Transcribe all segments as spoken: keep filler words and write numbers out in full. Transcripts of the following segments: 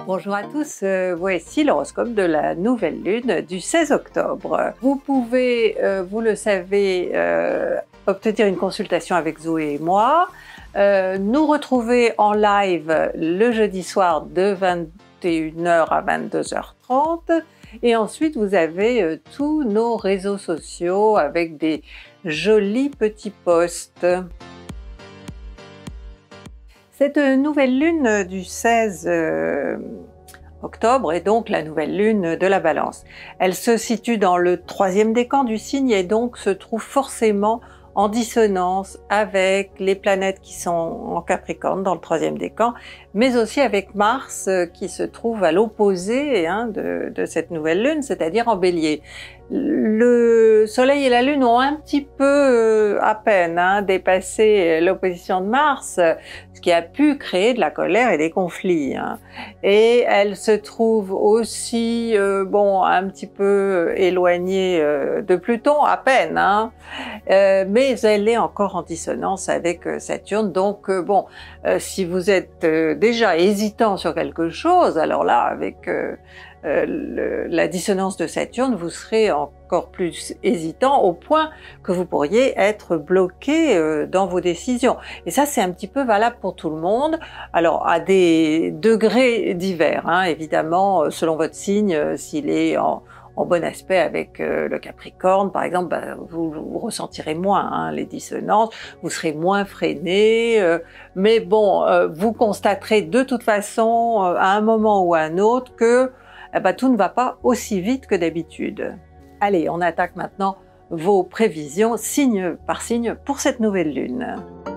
Bonjour à tous, euh, voici l'horoscope de la nouvelle lune du seize octobre. Vous pouvez, euh, vous le savez, euh, obtenir une consultation avec Zoé et moi, euh, nous retrouver en live le jeudi soir de vingt et une heures à vingt-deux heures trente et ensuite vous avez euh, tous nos réseaux sociaux avec des jolis petits posts. Cette nouvelle lune du seize octobre est donc la nouvelle lune de la Balance. Elle se situe dans le troisième décan du signe et donc se trouve forcément en dissonance avec les planètes qui sont en Capricorne dans le troisième décan, mais aussi avec Mars qui se trouve à l'opposé hein, de, de cette nouvelle lune, c'est-à-dire en Bélier. Le Soleil et la Lune ont un petit peu euh, à peine hein, dépassé l'opposition de Mars, ce qui a pu créer de la colère et des conflits. Hein. Et elle se trouve aussi euh, bon un petit peu éloignée euh, de Pluton, à peine, hein. euh, mais elle est encore en dissonance avec euh, Saturne. Donc euh, bon, euh, si vous êtes euh, déjà hésitant sur quelque chose, alors là avec euh, Euh, le, la dissonance de Saturne, vous serez encore plus hésitant au point que vous pourriez être bloqué euh, dans vos décisions. Et ça, c'est un petit peu valable pour tout le monde. Alors, à des degrés divers, hein, évidemment, selon votre signe, euh, s'il est en, en bon aspect avec euh, le Capricorne, par exemple, bah, vous, vous ressentirez moins hein, les dissonances, vous serez moins freiné, euh, mais bon, euh, vous constaterez de toute façon, euh, à un moment ou à un autre, que eh ben, tout ne va pas aussi vite que d'habitude. Allez, on attaque maintenant vos prévisions signe par signe pour cette nouvelle lune.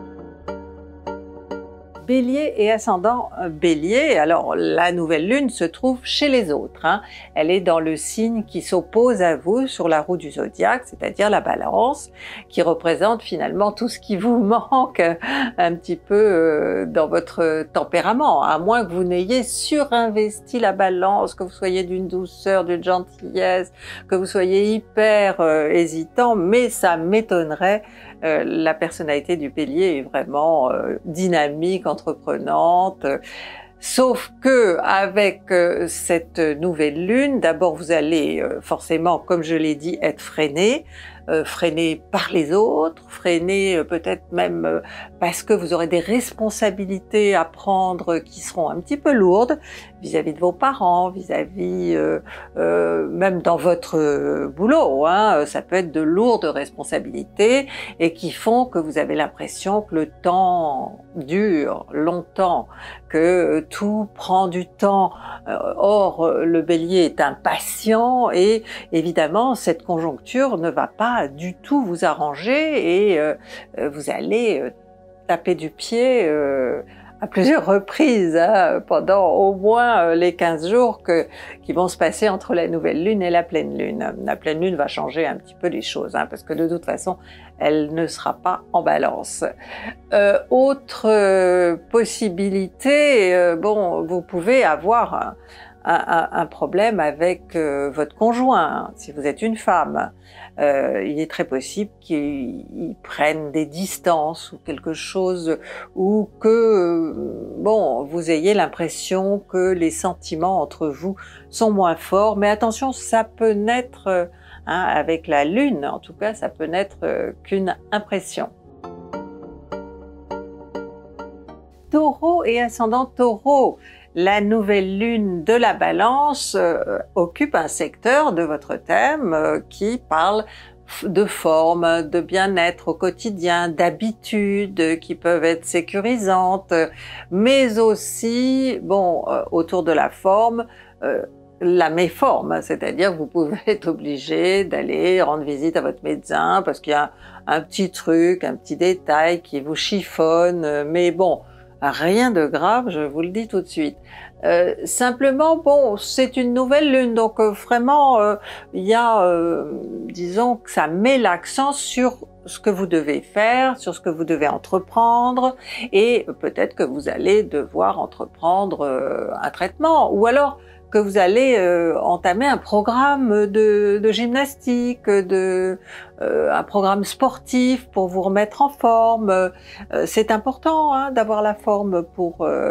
Bélier et ascendant Bélier, alors la nouvelle lune se trouve chez les autres. Hein. Elle est dans le signe qui s'oppose à vous sur la roue du zodiaque, c'est-à-dire la Balance, qui représente finalement tout ce qui vous manque un petit peu euh, dans votre tempérament, à moins que vous n'ayez surinvesti la Balance, que vous soyez d'une douceur, d'une gentillesse, que vous soyez hyper euh, hésitant, mais ça m'étonnerait. Euh, la personnalité du Bélier est vraiment euh, dynamique, entreprenante, euh, sauf que avec euh, cette nouvelle lune, d'abord vous allez euh, forcément, comme je l'ai dit, être freiné, euh, freiné par les autres, freiné euh, peut-être même euh, parce que vous aurez des responsabilités à prendre qui seront un petit peu lourdes vis-à-vis de vos parents, vis-à-vis euh, euh, même dans votre euh, boulot, hein, ça peut être de lourdes responsabilités et qui font que vous avez l'impression que le temps dure longtemps, que tout prend du temps. Or, le Bélier est impatient et évidemment cette conjoncture ne va pas du tout vous arranger et euh, vous allez euh, taper du pied euh, à plusieurs reprises hein, pendant au moins euh, les quinze jours que, qui vont se passer entre la nouvelle lune et la pleine lune. La pleine lune va changer un petit peu les choses hein, parce que de toute façon elle ne sera pas en Balance. Euh, autre euh, possibilité, euh, bon, vous pouvez avoir un, un, un problème avec euh, votre conjoint, hein, si vous êtes une femme. Euh, il est très possible qu'il prenne des distances ou quelque chose, ou que euh, bon, vous ayez l'impression que les sentiments entre vous sont moins forts. Mais attention, ça peut n'être, euh, hein, avec la lune, en tout cas, ça peut n'être euh, qu'une impression. Taureau et ascendant Taureau, la nouvelle lune de la Balance euh, occupe un secteur de votre thème euh, qui parle de forme, de bien-être au quotidien, d'habitudes qui peuvent être sécurisantes, mais aussi, bon, euh, autour de la forme, euh, la méforme, c'est-à-dire que vous pouvez être obligé d'aller rendre visite à votre médecin parce qu'il y a un, un petit truc, un petit détail qui vous chiffonne, mais bon, rien de grave, je vous le dis tout de suite. Euh, simplement, bon, c'est une nouvelle lune, donc euh, vraiment, euh, il y a, euh, disons que ça met l'accent sur ce que vous devez faire, sur ce que vous devez entreprendre, et peut-être que vous allez devoir entreprendre euh, un traitement, ou alors que vous allez euh, entamer un programme de, de gymnastique, de, euh, un programme sportif pour vous remettre en forme. Euh, c'est important hein, d'avoir la forme pour euh,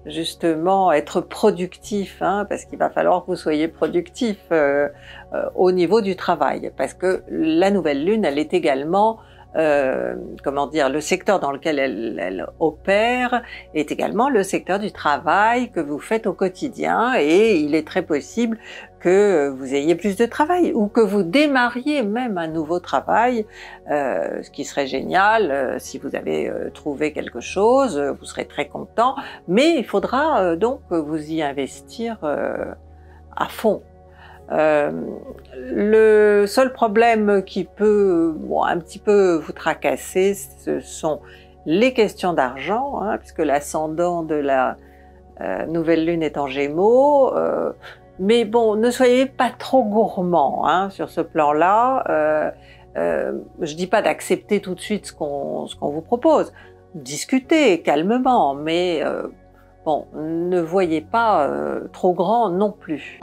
justement être productif, hein, parce qu'il va falloir que vous soyez productif euh, euh, au niveau du travail, parce que la nouvelle lune, elle est également Euh, comment dire, le secteur dans lequel elle, elle opère est également le secteur du travail que vous faites au quotidien, et il est très possible que vous ayez plus de travail ou que vous démarriez même un nouveau travail, euh, ce qui serait génial euh, si vous avez euh, trouvé quelque chose, vous serez très content, mais il faudra euh, donc vous y investir euh, à fond. Euh, le seul problème qui peut bon, un petit peu vous tracasser, ce sont les questions d'argent, hein, puisque l'ascendant de la euh, nouvelle lune est en Gémeaux. Euh, mais bon, ne soyez pas trop gourmand hein, sur ce plan-là. Euh, euh, je dis pas d'accepter tout de suite ce qu'on ce qu'on vous propose. Discutez calmement, mais euh, bon, ne voyez pas euh, trop grand non plus.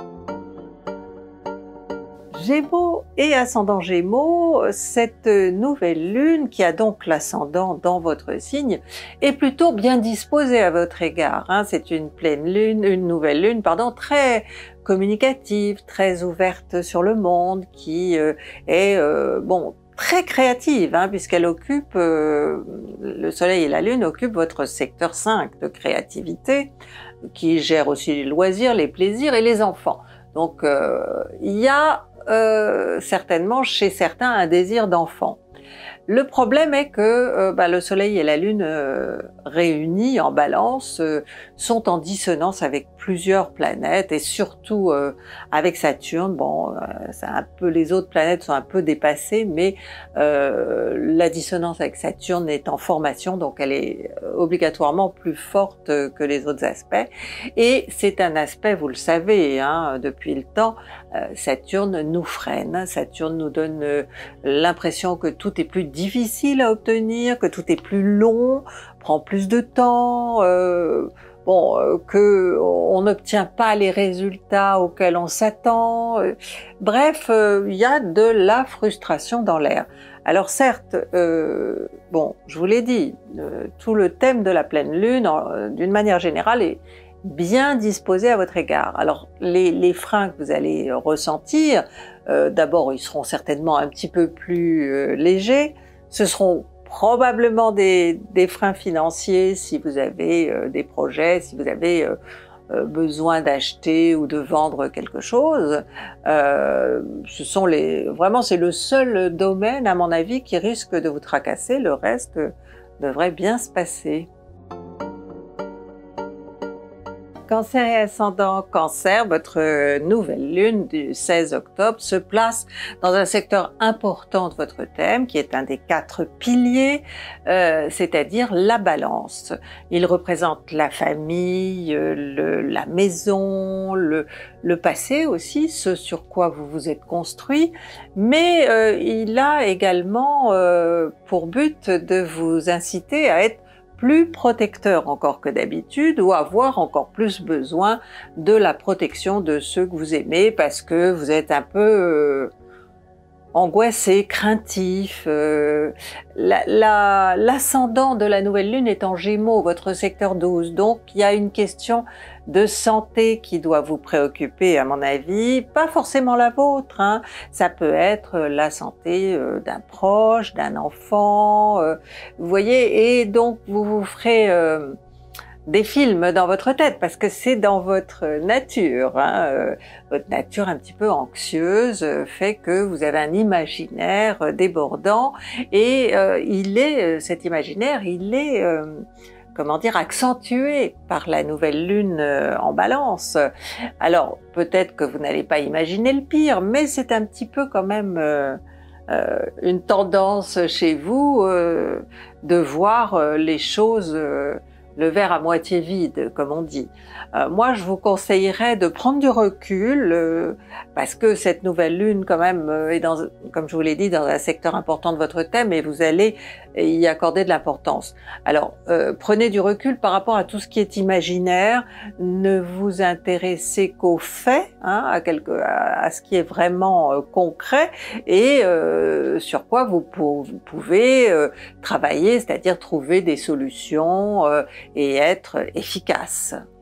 Gémeaux et ascendant Gémeaux, cette nouvelle lune qui a donc l'ascendant dans votre signe est plutôt bien disposée à votre égard. Hein. C'est une pleine lune, une nouvelle lune, pardon, très communicative, très ouverte sur le monde, qui euh, est euh, bon très créative, hein, puisqu'elle occupe, euh, le soleil et la lune occupent votre secteur cinq de créativité, qui gère aussi les loisirs, les plaisirs et les enfants. Donc euh, il y a Euh, certainement chez certains un désir d'enfant. Le problème est que euh, bah, le soleil et la lune euh, réunis en balance euh, sont en dissonance avec plusieurs planètes, et surtout euh, avec Saturne. Bon, euh, c'est un peu, les autres planètes sont un peu dépassées, mais euh, la dissonance avec Saturne est en formation, donc elle est obligatoirement plus forte que les autres aspects. Et c'est un aspect, vous le savez, hein, depuis le temps, euh, Saturne nous freine, Saturne nous donne euh, l'impression que tout est plus difficile à obtenir, que tout est plus long, prend plus de temps, euh, bon, euh, que on n'obtient pas les résultats auxquels on s'attend. Euh, bref, euh, il y a de la frustration dans l'air. Alors certes, euh, bon, je vous l'ai dit, euh, tout le thème de la pleine lune, euh, d'une manière générale, est bien disposé à votre égard. Alors les, les freins que vous allez ressentir, euh, d'abord ils seront certainement un petit peu plus euh, légers, ce seront probablement des, des freins financiers si vous avez euh, des projets, si vous avez euh, euh, besoin d'acheter ou de vendre quelque chose. Euh, ce sont les, vraiment c'est le seul domaine à mon avis qui risque de vous tracasser, le reste devrait bien se passer. Cancer et ascendant Cancer, votre nouvelle lune du seize octobre se place dans un secteur important de votre thème, qui est un des quatre piliers, euh, c'est-à-dire la balance. Il représente la famille, le, la maison, le, le passé aussi, ce sur quoi vous vous êtes construit, mais euh, il a également euh, pour but de vous inciter à être plus protecteur encore que d'habitude, ou avoir encore plus besoin de la protection de ceux que vous aimez, parce que vous êtes un peu euh, angoissé, craintif. Euh, l'ascendant la, de la nouvelle lune est en Gémeaux, votre secteur douze, donc il y a une question de santé qui doit vous préoccuper à mon avis, pas forcément la vôtre, hein. Ça peut être la santé euh, d'un proche, d'un enfant, euh, vous voyez, et donc vous vous ferez euh, des films dans votre tête, parce que c'est dans votre nature, hein. Euh, votre nature un petit peu anxieuse euh, fait que vous avez un imaginaire euh, débordant, et euh, il est, euh, cet imaginaire, il est euh, comment dire, accentué par la nouvelle lune en balance. Alors peut-être que vous n'allez pas imaginer le pire, mais c'est un petit peu quand même euh, euh, une tendance chez vous euh, de voir euh, les choses, euh, le verre à moitié vide, comme on dit. Euh, moi, je vous conseillerais de prendre du recul, euh, parce que cette nouvelle lune, quand même, euh, est dans, comme je vous l'ai dit, dans un secteur important de votre thème, et vous allez y accorder de l'importance. Alors, euh, prenez du recul par rapport à tout ce qui est imaginaire, ne vous intéressez qu'aux faits, hein, à, quelque, à, à ce qui est vraiment euh, concret, et euh, sur quoi vous, pour, vous pouvez euh, travailler, c'est-à-dire trouver des solutions euh, et être efficace.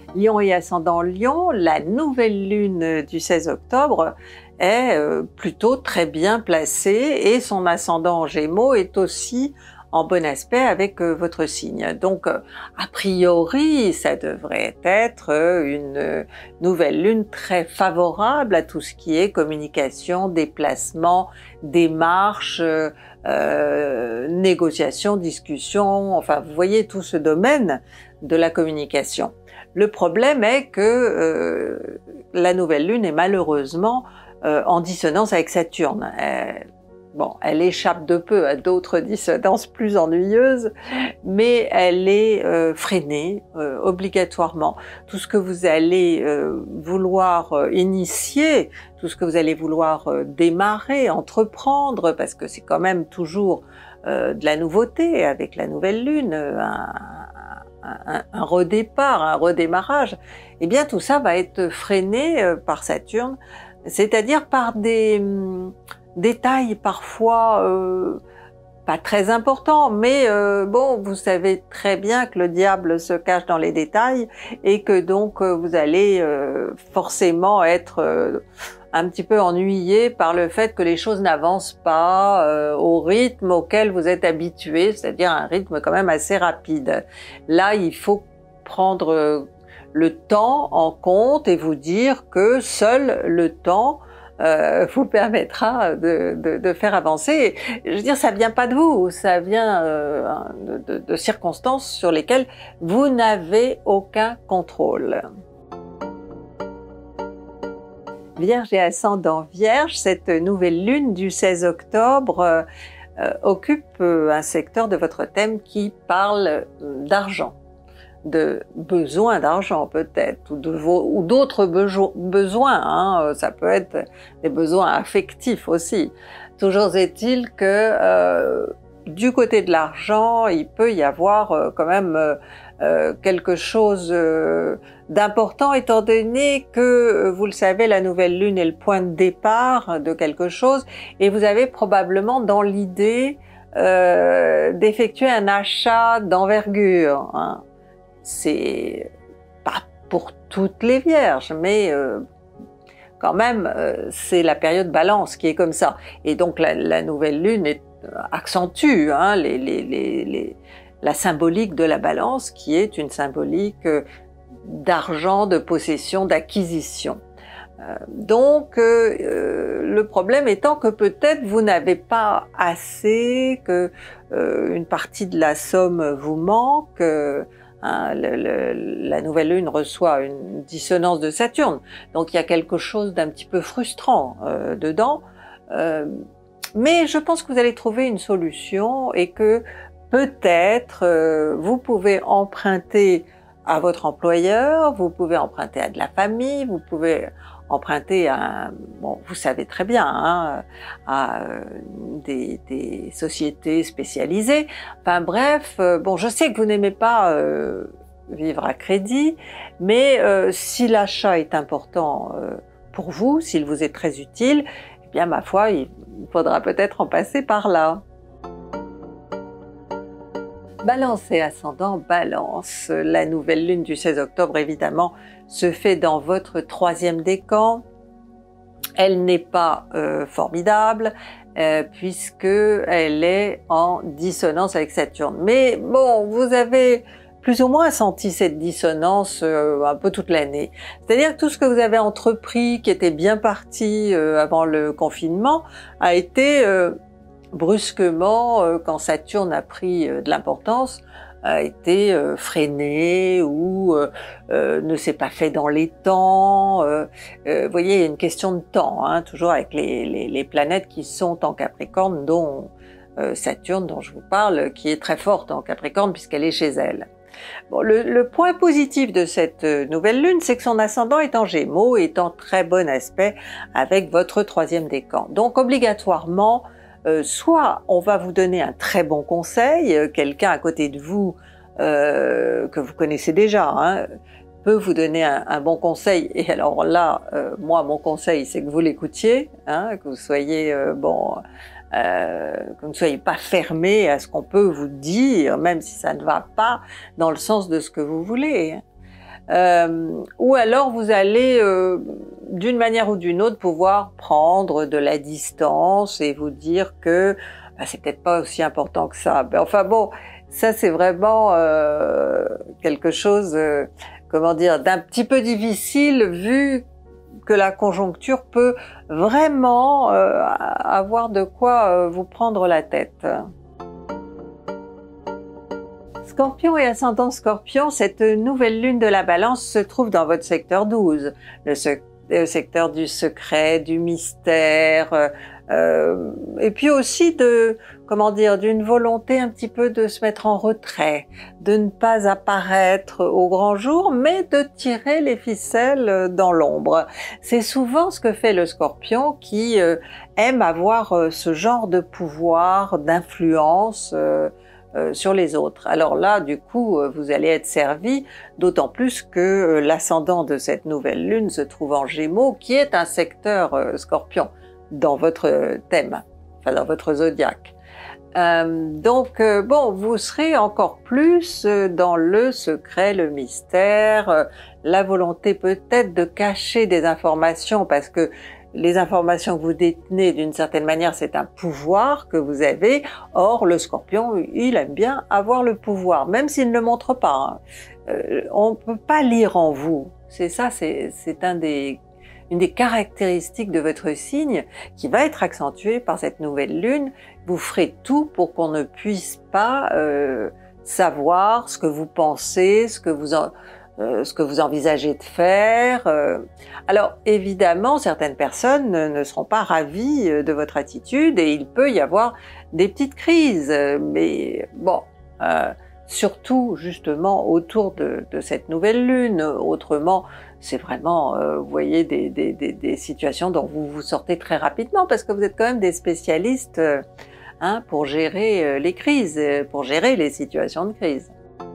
Lion et ascendant Lion, la nouvelle lune du seize octobre est plutôt très bien placée et son ascendant en Gémeaux est aussi en bon aspect avec votre signe. Donc, a priori, ça devrait être une nouvelle lune très favorable à tout ce qui est communication, déplacement, démarche, euh, négociation, discussion, enfin, vous voyez tout ce domaine de la communication. Le problème est que euh, la nouvelle lune est malheureusement euh, en dissonance avec Saturne. Elle, bon, elle échappe de peu à d'autres dissonances plus ennuyeuses, mais elle est euh, freinée euh, obligatoirement. Tout ce que vous allez euh, vouloir euh, initier, tout ce que vous allez vouloir euh, démarrer, entreprendre, parce que c'est quand même toujours euh, de la nouveauté avec la nouvelle lune, un, Un, un redépart, un redémarrage, eh bien tout ça va être freiné euh, par Saturne, c'est-à-dire par des hum, détails parfois euh, pas très importants, mais euh, bon, vous savez très bien que le diable se cache dans les détails et que donc euh, vous allez euh, forcément être euh, un petit peu ennuyé par le fait que les choses n'avancent pas euh, au rythme auquel vous êtes habitué, c'est-à-dire un rythme quand même assez rapide. Là, il faut prendre euh, le temps en compte et vous dire que seul le temps euh, vous permettra de, de, de faire avancer. Je veux dire, ça vient pas de vous, ça vient euh, de, de, de circonstances sur lesquelles vous n'avez aucun contrôle. Vierge et ascendant Vierge, cette nouvelle lune du seize octobre euh, euh, occupe euh, un secteur de votre thème qui parle euh, d'argent, de besoin d'argent peut-être, ou de vos, ou d'autres besoins, hein, ça peut être des besoins affectifs aussi. Toujours est-il que euh, du côté de l'argent, il peut y avoir euh, quand même euh, euh, quelque chose euh, d'important, étant donné que, vous le savez, la nouvelle lune est le point de départ de quelque chose, et vous avez probablement dans l'idée euh, d'effectuer un achat d'envergure, hein. C'est pas pour toutes les vierges, mais euh, quand même, euh, c'est la période balance qui est comme ça. Et donc la, la nouvelle lune est, accentue hein, les, les, les, les, la symbolique de la balance, qui est une symbolique euh, d'argent, de possession, d'acquisition. Euh, donc euh, le problème étant que peut-être vous n'avez pas assez, que euh, une partie de la somme vous manque. Euh, Hein, le, le, la nouvelle lune reçoit une dissonance de Saturne, donc il y a quelque chose d'un petit peu frustrant euh, dedans, euh, mais je pense que vous allez trouver une solution et que peut-être euh, vous pouvez emprunter à votre employeur, vous pouvez emprunter à de la famille, vous pouvez emprunter à, bon, vous savez très bien, hein, à des, des sociétés spécialisées. Enfin bref, euh, bon, je sais que vous n'aimez pas euh, vivre à crédit, mais euh, si l'achat est important euh, pour vous, s'il vous est très utile, eh bien ma foi, il faudra peut-être en passer par là. Balance et ascendant Balance, la nouvelle lune du seize octobre évidemment se fait dans votre troisième décan. Elle n'est pas euh, formidable euh, puisque elle est en dissonance avec Saturne. Mais bon, vous avez plus ou moins senti cette dissonance euh, un peu toute l'année. C'est-à-dire que tout ce que vous avez entrepris, qui était bien parti euh, avant le confinement, a été euh, brusquement, euh, quand Saturne a pris euh, de l'importance, a été euh, freiné ou euh, euh, ne s'est pas fait dans les temps. Euh, euh, vous voyez, il y a une question de temps, hein, toujours avec les, les, les planètes qui sont en Capricorne, dont euh, Saturne, dont je vous parle, qui est très forte en Capricorne puisqu'elle est chez elle. Bon, le, le point positif de cette nouvelle lune, c'est que son ascendant est en Gémeaux et est en très bon aspect avec votre troisième décan. Donc obligatoirement, Euh, soit on va vous donner un très bon conseil, euh, quelqu'un à côté de vous euh, que vous connaissez déjà hein, peut vous donner un, un bon conseil, et alors là, euh, moi mon conseil c'est que vous l'écoutiez, hein, que vous soyez euh, bon, euh, que vous ne soyez pas fermé à ce qu'on peut vous dire, même si ça ne va pas dans le sens de ce que vous voulez. Euh, ou alors vous allez, euh, d'une manière ou d'une autre, pouvoir prendre de la distance et vous dire que bah, c'est peut-être pas aussi important que ça. Mais enfin bon, ça c'est vraiment euh, quelque chose, euh, comment dire, d'un petit peu difficile vu que la conjoncture peut vraiment euh, avoir de quoi euh, vous prendre la tête. Scorpion et ascendant Scorpion, cette nouvelle lune de la Balance se trouve dans votre secteur douze, le, se le secteur du secret, du mystère, euh, euh, et puis aussi de, comment dire, d'une volonté un petit peu de se mettre en retrait, de ne pas apparaître au grand jour, mais de tirer les ficelles dans l'ombre. C'est souvent ce que fait le Scorpion qui euh, aime avoir euh, ce genre de pouvoir, d'influence, euh, Euh, sur les autres. Alors là, du coup, euh, vous allez être servi, d'autant plus que euh, l'ascendant de cette nouvelle lune se trouve en Gémeaux, qui est un secteur euh, Scorpion dans votre thème, enfin dans votre zodiaque. Euh, donc euh, bon, vous serez encore plus euh, dans le secret, le mystère, euh, la volonté peut-être de cacher des informations parce que les informations que vous détenez, d'une certaine manière, c'est un pouvoir que vous avez. Or, le Scorpion, il aime bien avoir le pouvoir, même s'il ne le montre pas. Hein. Euh, on ne peut pas lire en vous. C'est ça, c'est un des, une des caractéristiques de votre signe qui va être accentuée par cette nouvelle lune. Vous ferez tout pour qu'on ne puisse pas euh, savoir ce que vous pensez, ce que vous en... Euh, ce que vous envisagez de faire. Euh, alors évidemment, certaines personnes ne, ne seront pas ravies de votre attitude et il peut y avoir des petites crises, mais bon, euh, surtout justement autour de, de cette nouvelle lune. Autrement, c'est vraiment, euh, vous voyez, des, des, des, des situations dont vous vous sortez très rapidement parce que vous êtes quand même des spécialistes euh, hein, pour gérer euh, les crises, pour gérer les situations de crise.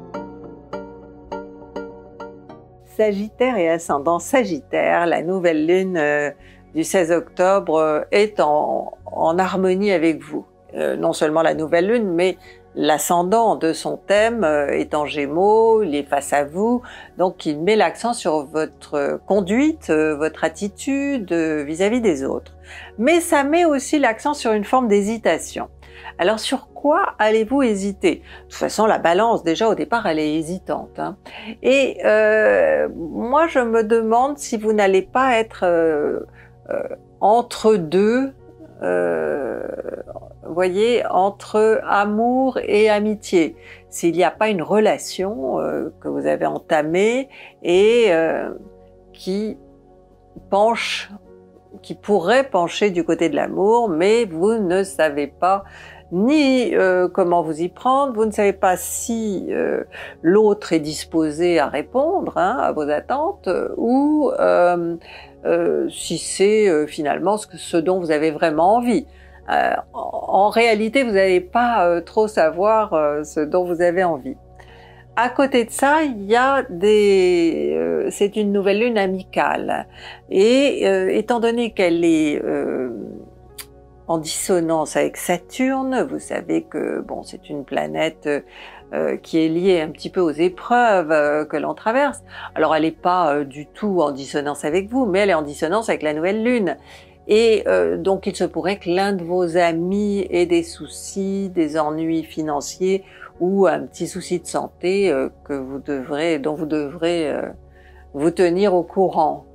Sagittaire et ascendant Sagittaire, la nouvelle lune euh, du seize octobre euh, est en, en harmonie avec vous. Euh, non seulement la nouvelle lune, mais l'ascendant de son thème euh, est en Gémeaux, il est face à vous, donc il met l'accent sur votre conduite, euh, votre attitude vis-à-vis des autres. Mais ça met aussi l'accent sur une forme d'hésitation. Alors sur quoi allez-vous hésiter? De toute façon, la Balance, déjà au départ, elle est hésitante. Hein. Et euh, moi, je me demande si vous n'allez pas être euh, euh, entre deux, euh, vous voyez, entre amour et amitié. S'il n'y a pas une relation euh, que vous avez entamée et euh, qui penche, qui pourrait pencher du côté de l'amour, mais vous ne savez pas ni euh, comment vous y prendre, vous ne savez pas si euh, l'autre est disposé à répondre hein, à vos attentes ou euh, euh, si c'est euh, finalement ce, que, ce dont vous avez vraiment envie. Euh, en, en réalité, vous n'allez pas euh, trop savoir euh, ce dont vous avez envie. À côté de ça, il y a des, euh, c'est une nouvelle lune amicale et euh, étant donné qu'elle est euh, en dissonance avec Saturne, vous savez que bon, c'est une planète euh, qui est liée un petit peu aux épreuves euh, que l'on traverse. Alors elle n'est pas euh, du tout en dissonance avec vous, mais elle est en dissonance avec la nouvelle lune. Et euh, donc il se pourrait que l'un de vos amis ait des soucis, des ennuis financiers ou un petit souci de santé euh, que vous devrez, dont vous devrez euh, vous tenir au courant.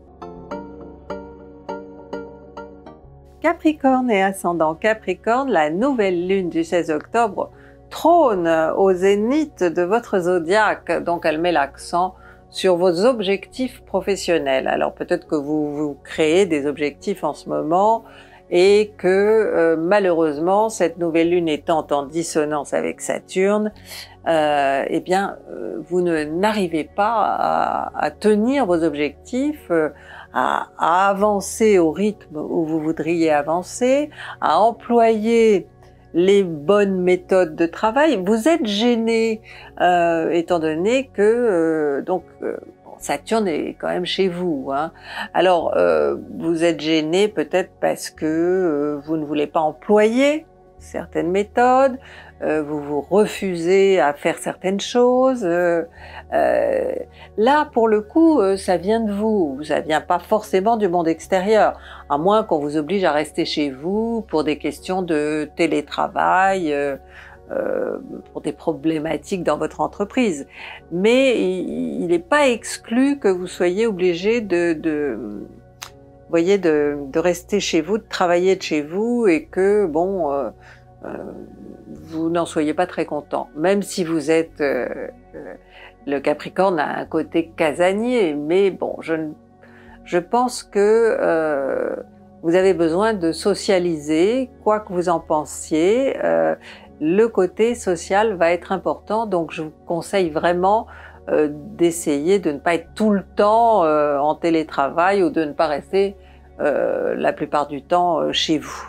Capricorne et ascendant Capricorne, la nouvelle lune du seize octobre trône au zénith de votre zodiaque, donc elle met l'accent sur vos objectifs professionnels. Alors peut-être que vous vous créez des objectifs en ce moment et que euh, malheureusement cette nouvelle lune étant en dissonance avec Saturne, euh, eh bien euh, vous ne n'arrivez pas à, à tenir vos objectifs, euh, à, à avancer au rythme où vous voudriez avancer, à employer les bonnes méthodes de travail. Vous êtes gêné euh, étant donné que euh, donc euh, Saturne est quand même chez vous. Hein. Alors, euh, vous êtes gêné peut-être parce que euh, vous ne voulez pas employer certaines méthodes, euh, vous vous refusez à faire certaines choses. Euh, euh, là, pour le coup, euh, ça vient de vous, ça vient pas forcément du monde extérieur, à moins qu'on vous oblige à rester chez vous pour des questions de télétravail, euh, euh, pour des problématiques dans votre entreprise. Mais il n'est pas exclu que vous soyez obligé de... de vous voyez, de, de rester chez vous, de travailler de chez vous et que, bon, euh, euh, vous n'en soyez pas très content. Même si vous êtes... Euh, euh, le Capricorne a un côté casanier, mais bon, je, je pense que euh, vous avez besoin de socialiser, quoi que vous en pensiez. Euh, le côté social va être important, donc je vous conseille vraiment Euh, d'essayer de ne pas être tout le temps euh, en télétravail ou de ne pas rester euh, la plupart du temps euh, chez vous.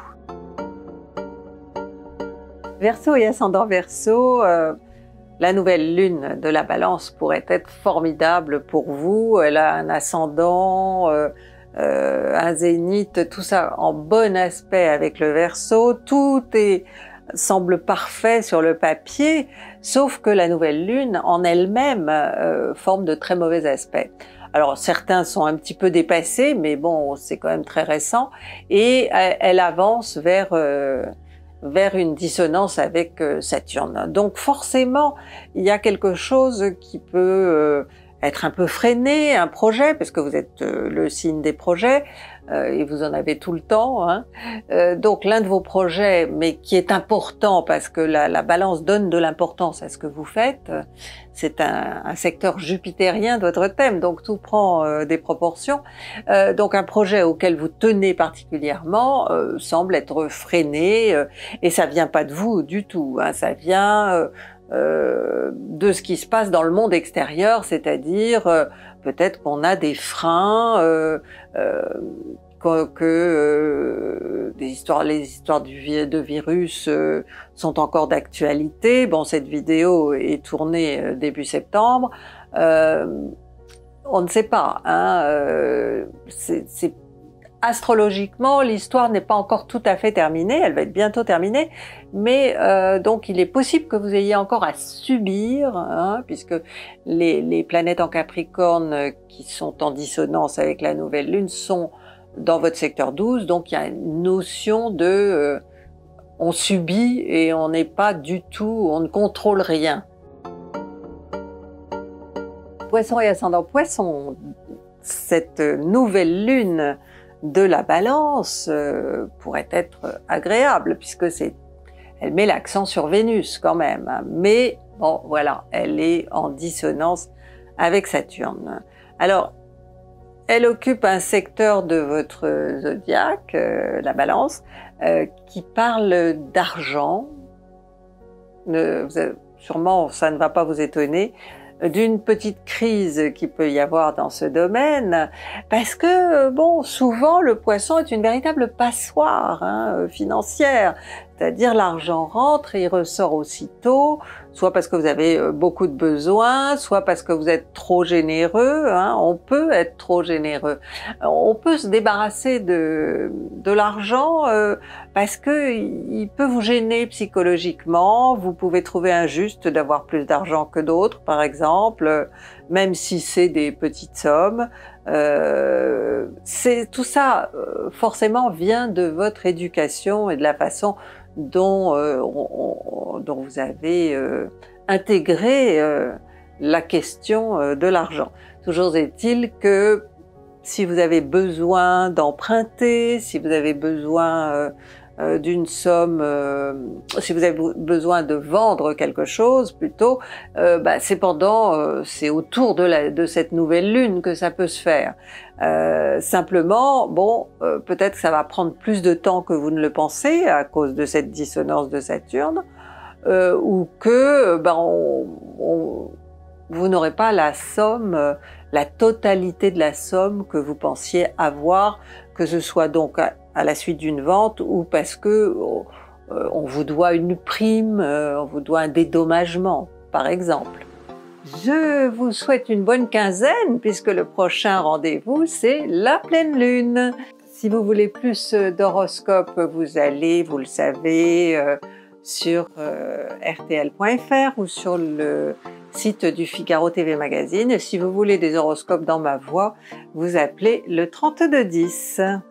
Verseau et ascendant Verseau, euh, la nouvelle lune de la Balance pourrait être formidable pour vous. Elle a un ascendant, euh, euh, un zénith, tout ça en bon aspect avec le Verseau. Tout est semble parfait sur le papier, sauf que la nouvelle lune en elle-même euh, forme de très mauvais aspects. Alors certains sont un petit peu dépassés, mais bon, c'est quand même très récent, et elle, elle avance vers, euh, vers une dissonance avec euh, Saturne. Donc forcément, il y a quelque chose qui peut euh, être un peu freiné, un projet, parce que vous êtes euh, le signe des projets, euh, et vous en avez tout le temps. Hein. Euh, donc l'un de vos projets, mais qui est important parce que la, la Balance donne de l'importance à ce que vous faites, c'est un, un secteur jupitérien de votre thème, donc tout prend euh, des proportions. Euh, donc un projet auquel vous tenez particulièrement euh, semble être freiné, euh, et ça vient pas de vous du tout, hein, ça vient euh, euh, de ce qui se passe dans le monde extérieur, c'est-à-dire euh, peut-être qu'on a des freins, euh, euh, que, que euh, des histoires, les histoires du, de virus euh, sont encore d'actualité. Bon, cette vidéo est tournée euh, début septembre. Euh, on ne sait pas. Hein, euh, c'est astrologiquement, l'histoire n'est pas encore tout à fait terminée. Elle va être bientôt terminée, mais euh, donc il est possible que vous ayez encore à subir, hein, puisque les, les planètes en Capricorne qui sont en dissonance avec la nouvelle lune sont dans votre secteur douze, donc il y a une notion de euh, on subit et on n'est pas du tout, on ne contrôle rien. Poisson et ascendant Poisson, cette nouvelle lune de la Balance euh, pourrait être agréable puisque c'est, elle met l'accent sur Vénus quand même, hein, mais bon voilà, elle est en dissonance avec Saturne. Alors, elle occupe un secteur de votre zodiaque, euh, la Balance, euh, qui parle d'argent. Euh, sûrement, ça ne va pas vous étonner, d'une petite crise qu'il peut y avoir dans ce domaine, parce que, bon, souvent, le Poisson est une véritable passoire hein, financière, c'est-à-dire l'argent rentre et il ressort aussitôt, soit parce que vous avez beaucoup de besoins, soit parce que vous êtes trop généreux, hein, on peut être trop généreux. On peut se débarrasser de, de l'argent euh, parce que il peut vous gêner psychologiquement, vous pouvez trouver injuste d'avoir plus d'argent que d'autres, par exemple, même si c'est des petites sommes. Euh, c'est, tout ça, euh, forcément, vient de votre éducation et de la façon dont, euh, on, on, dont vous avez euh, intégré euh, la question euh, de l'argent. Toujours est-il que si vous avez besoin d'emprunter, si vous avez besoin euh, euh, d'une somme, euh, si vous avez besoin de vendre quelque chose plutôt, euh, bah, c'est pendant, euh, c'est autour de, la, de cette nouvelle lune que ça peut se faire. Euh, simplement, bon, euh, peut-être que ça va prendre plus de temps que vous ne le pensez à cause de cette dissonance de Saturne, euh, ou que ben, on, on, vous n'aurez pas la somme, euh, la totalité de la somme que vous pensiez avoir, que ce soit donc à, à la suite d'une vente ou parce que euh, on vous doit une prime, euh, on vous doit un dédommagement, par exemple. Je vous souhaite une bonne quinzaine puisque le prochain rendez-vous, c'est la pleine lune. Si vous voulez plus d'horoscopes, vous allez, vous le savez, euh, sur euh, R T L point F R ou sur le site du Figaro T V Magazine. Et si vous voulez des horoscopes dans ma voix, vous appelez le trente-deux dix.